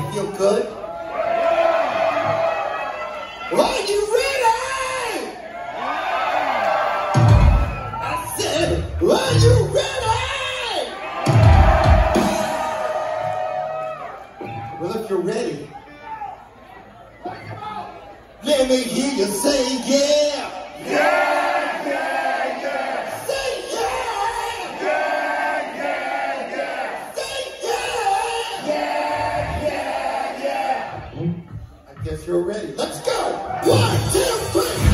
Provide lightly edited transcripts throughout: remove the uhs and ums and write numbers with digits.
feel good? Are you ready? I said, are you ready? Well, if you're ready, let me hear you say yeah. Yeah, yeah, yeah. Say yeah. Yeah, yeah, yeah. Say yeah. Yeah, yeah, yeah. I guess you're ready. Let's go. 1, 2, 3.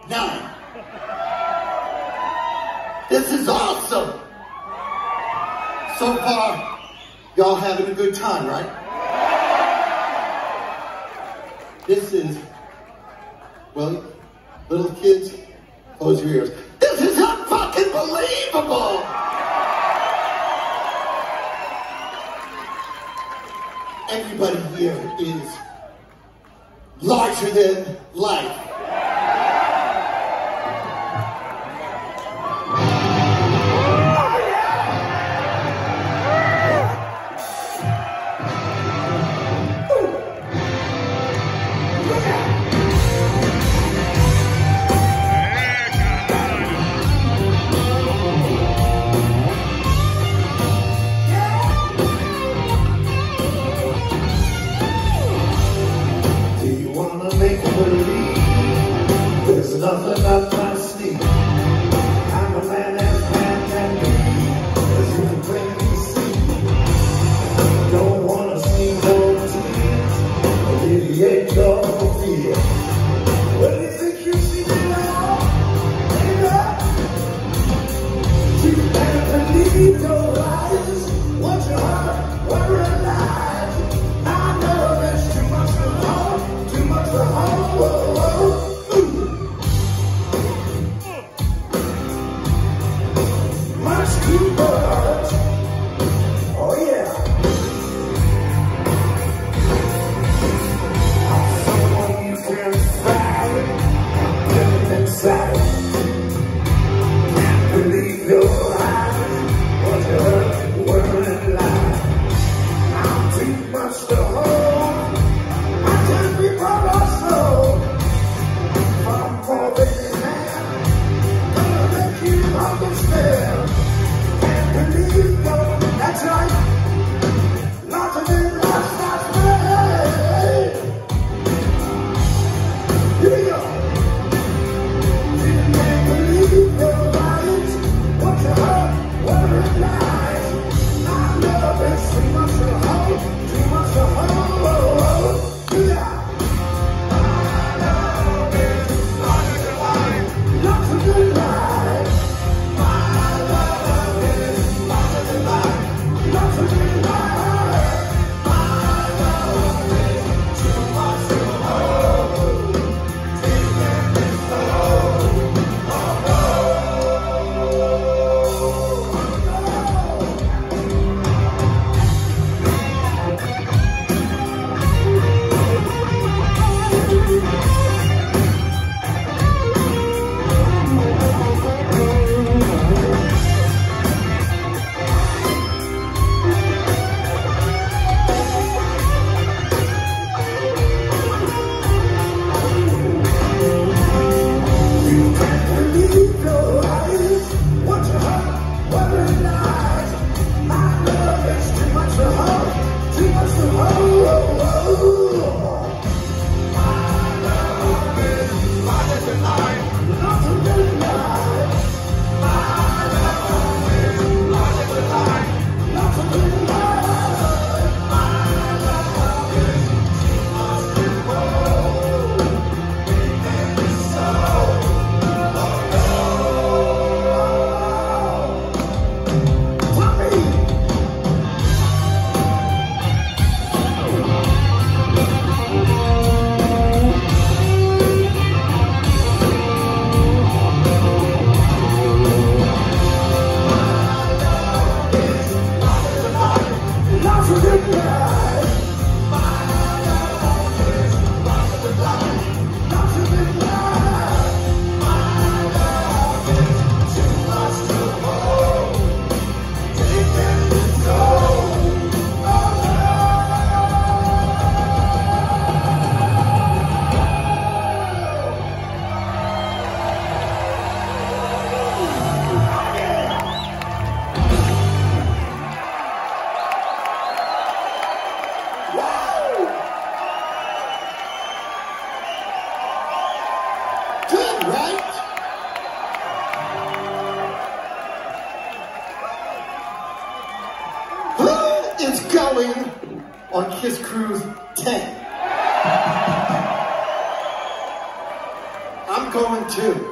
9. This is awesome. So far, y'all having a good time, right? This is, well, little kids, close your ears. This is unfucking believable. Everybody here is larger than life. There's nothing up my sleeve. I'm a man as man can be, as you can plainly see. Don't wanna see no tears, alleviate your fear. Well, you think you see me now, baby? You better believe your eyes. What you heard, what you realize. I know there's too much to hold, too much to hold. Too much. Oh yeah. Someone you can find, living inside. Can't believe your eyes. What you heard, word and lie. I'm too much to hold. I can't be brought or slow. I'm for baby man. Gonna make you understand. That's right. Larger than life, that's right. Here we go. You can't believe your eyes. What you heard, what you realize. My love is too much to hold, too much to hold. Yeah. My love is larger than life, larger than life. My love is larger than life. Larger than life. My love is too much to hold. Taking me slow. Oh no. on Kiss Cruise 10. I'm going one too.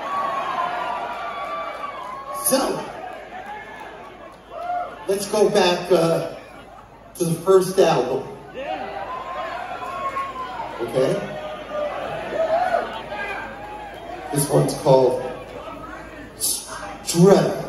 So, let's go back to the first album. Okay? This one's called Dread.